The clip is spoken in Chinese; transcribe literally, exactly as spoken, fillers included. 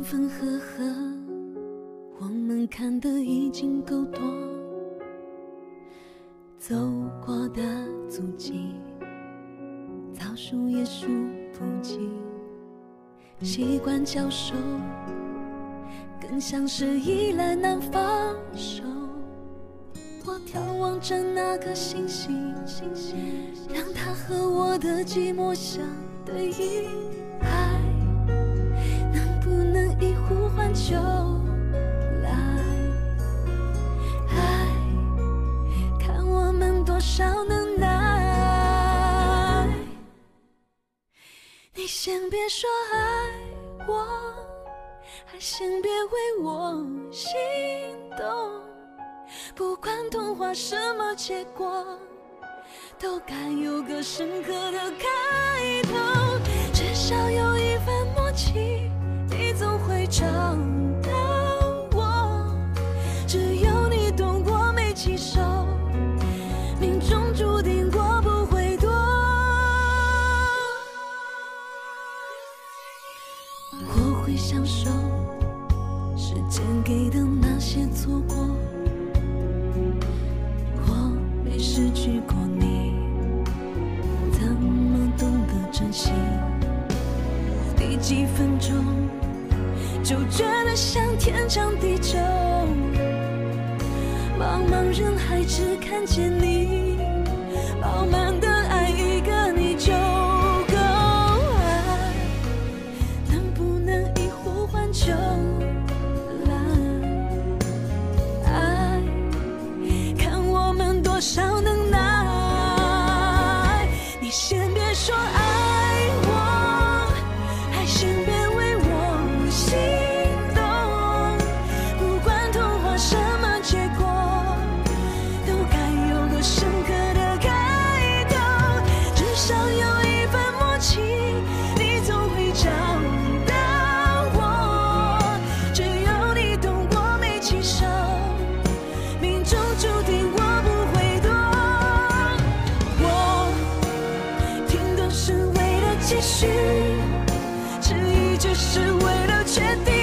分合合，我们看得已经够多，走过的足迹早数也数不尽，习惯交手更像是依赖难放手。我眺望着那颗星星，让它和我的寂寞相对应，爱能不能一呼唤就来，爱看我们多少能耐。你先别说爱我，还先别为我心动，不管童话什么结果，都该有个深刻的开头。至少有一份默契，你总会找到我，只有你懂我没起手，命中注定我不会躲。我会享受时间给的那些错过，我没失去过你，怎么懂得珍惜？第几分钟就觉得像天长地久，茫茫人海只看见你，饱满的爱一个你就够。爱能不能一呼唤就来，爱看我们多少能耐。你先别说爱我，还先别为我心动，不管童话什么结果，都该有个深刻的开头。至少有一份默契，你总会找到我，只有你懂我没起手，命中注定我不会躲。我听都是为了继续，迟疑只是为了确定。